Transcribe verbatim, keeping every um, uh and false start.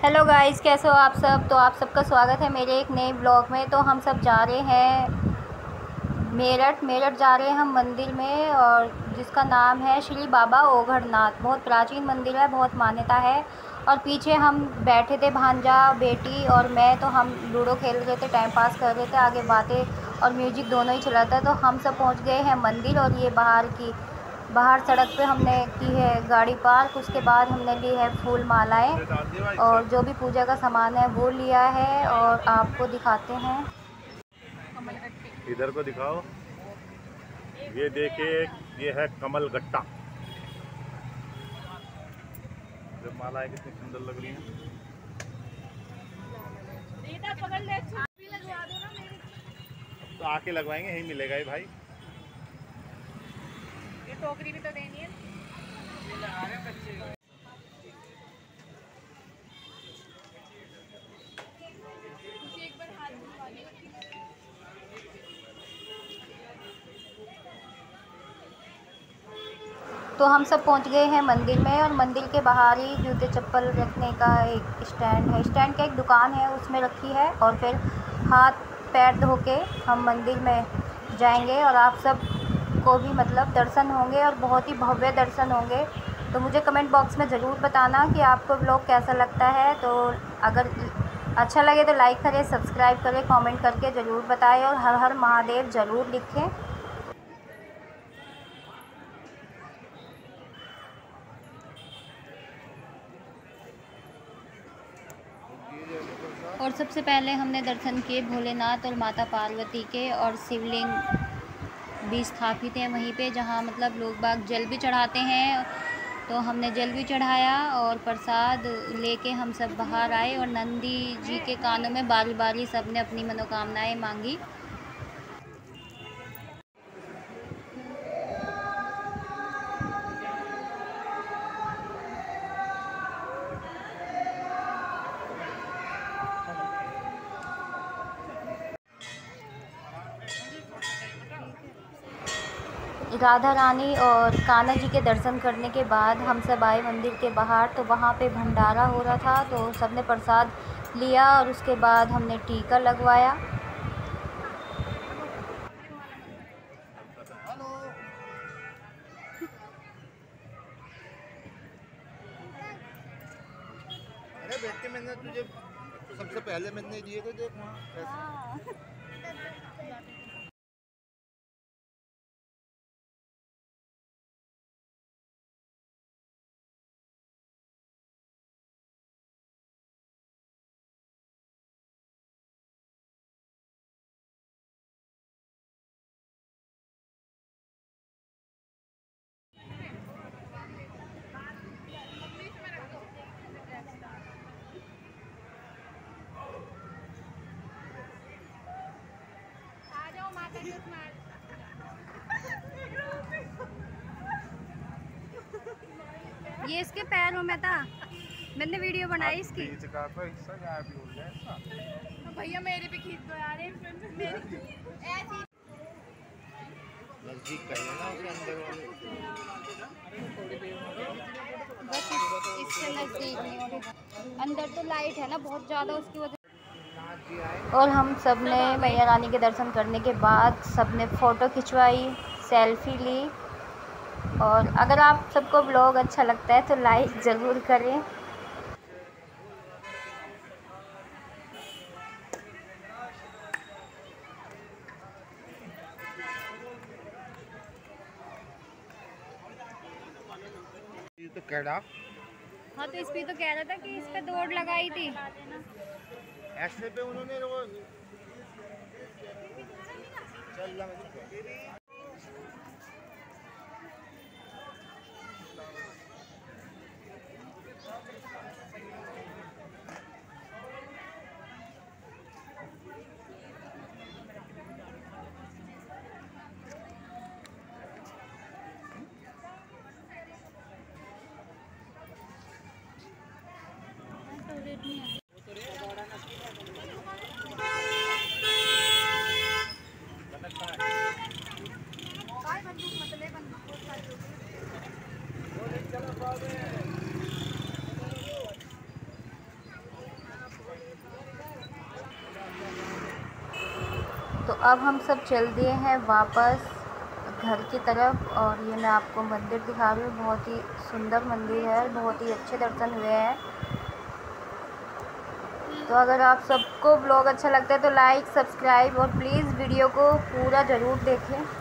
Hello guys, कैसे हो आप सब। तो आप सबका स्वागत है मेरे एक नए ब्लॉग में। तो हम सब जा रहे हैं मेरठ मेरठ जा रहे हैं हम मंदिर में, और जिसका नाम है श्री बाबा ओघड़नाथ। बहुत प्राचीन मंदिर है, बहुत मान्यता है। और पीछे हम बैठे थे, भांजा, बेटी और मैं। तो हम लूडो खेल रहे थे, टाइम पास कर रहे थे, आगे बातें और म्यूजिक दोनों ही चला था। तो हम सब पहुंच गए हैं मंदिर। और ये बाहर की बाहर सड़क पे हमने की है गाड़ी पार्क। उसके बाद हमने ली है फूल मालाएं और जो भी पूजा का सामान है वो लिया है, और आपको दिखाते हैं। इधर को दिखाओ, ये देखिए, ये है कमल गट्टा। जब मालाएं कितनी सुंदर लग रही हैं। तो आके लगवाएंगे, यहीं मिलेगा ये भाई। ये टोकरी भी तो देनी है। तो हम सब पहुंच गए हैं मंदिर में, और मंदिर के बाहर ही जूते चप्पल रखने का एक स्टैंड है। स्टैंड का एक दुकान है, उसमें रखी है। और फिर हाथ पैर धो के हम मंदिर में जाएंगे, और आप सब को भी मतलब दर्शन होंगे, और बहुत ही भव्य दर्शन होंगे। तो मुझे कमेंट बॉक्स में ज़रूर बताना कि आपको ब्लॉग कैसा लगता है। तो अगर अच्छा लगे तो लाइक करें, सब्सक्राइब करें, कमेंट करके ज़रूर बताएं, और हर हर महादेव ज़रूर लिखें। और सबसे पहले हमने दर्शन किए भोलेनाथ और माता पार्वती के, और शिवलिंग भी स्थापित है वहीं पे, जहाँ मतलब लोग बाग जल भी चढ़ाते हैं। तो हमने जल भी चढ़ाया और प्रसाद लेके हम सब बाहर आए, और नंदी जी के कानों में बारी बारी सब ने अपनी मनोकामनाएं मांगी। राधा रानी और कान्हा जी के दर्शन करने के बाद हम सब आए मंदिर के बाहर। तो वहाँ पे भंडारा हो रहा था, तो सबने प्रसाद लिया, और उसके बाद हमने टीका लगवाया। अरे बेटे, मैंने तुझे सबसे पहले मैंने दिए थे, देख वहाँ पैसे। ये इसके पैरों में था, मैंने वीडियो बनाई इसकी। बीच का तो हिस्सा गायब ही हो गया इसका। तो भैया मेरे पे खींच दो यार, मेरी ऐसी नजदीक कर लेना उसे, अंदर वाले। बस इस, इससे नज़दीक नहीं होगा, अंदर तो लाइट है ना बहुत ज़्यादा, उसकी वजह। और हम सब ने मैया रानी के दर्शन करने के बाद सब ने फ़ोटो खिंचवाई, सेल्फी ली। और अगर आप सबको ब्लॉग अच्छा लगता है तो लाइक ज़रूर करें। ये तो कहना हाँ, तो इस पे तो कह रहा था कि इस पे दौड़ लगाई थी। ऐसे पे उन्होंने वो चल रहा। अब हम सब चल दिए हैं वापस घर की तरफ और ये मैं आपको मंदिर दिखा रही हूँ। बहुत ही सुंदर मंदिर है, बहुत ही अच्छे दर्शन हुए हैं। तो अगर आप सबको ब्लॉग अच्छा लगता है तो लाइक, सब्सक्राइब और प्लीज़ वीडियो को पूरा ज़रूर देखें।